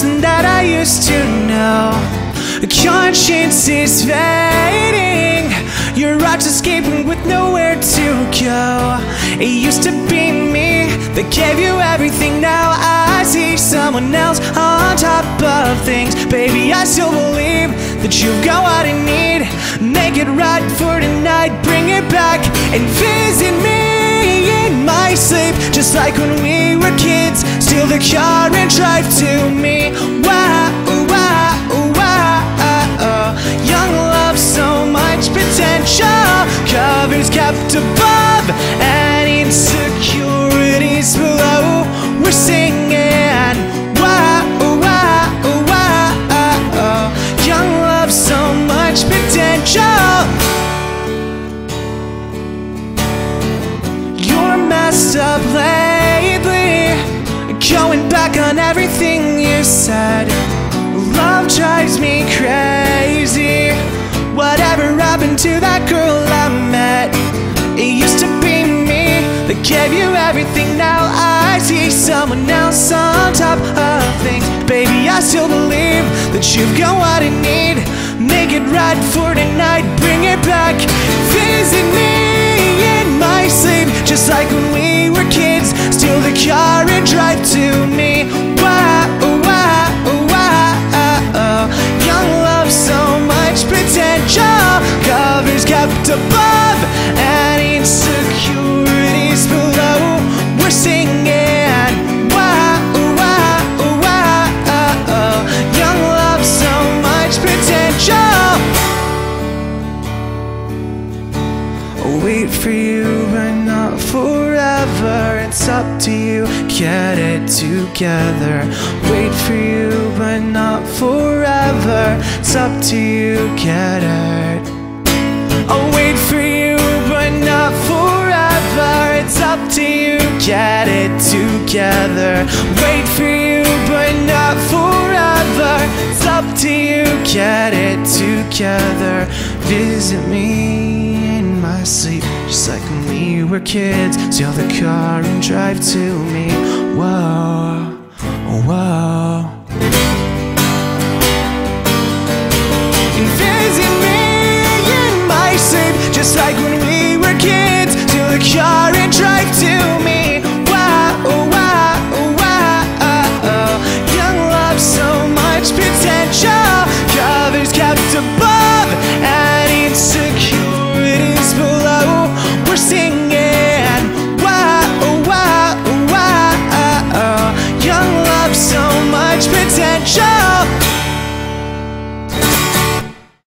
person that I used to know. Conscience is fading, your heart's escaping with nowhere to go. It used to be me that gave you everything, now I see someone else on top of things. Baby, I still believe that you've got what I need. Make it right for tonight, bring it back and visit me in my sleep, just like when we were kids. Steal the car and drive to me. Wow, wow, wow. Young love, so much potential. Covers kept above and insecurities below. We're singing. Wow, wow, wow. Young love, so much potential. You're messed up lately, going back on everything you said. Love drives me crazy. Whatever happened to that girl I met? It used to be me that gave you everything, now I see someone else on top of things. Baby, I still believe that you've got what I need. Make it right for tonight, bring it back. Visit me in my sleep, just like when we were kids. Steal the car and drive to me. Wow, wow, wow. Young love, so much potential. Covers kept above and insecurities below. We're singing. Wow, wow, wow. Young love, so much potential. Wait for you, but not forever. It's up to you, get it together. Wait for you, but not forever. It's up to you, get it. I'll wait for you, but not forever. It's up to you, get it together. Wait for you, but not forever. It's up to you, get it together. Visit me in my sleep, just like when we were kids. Steal the car and drive to me. Whoa, whoa.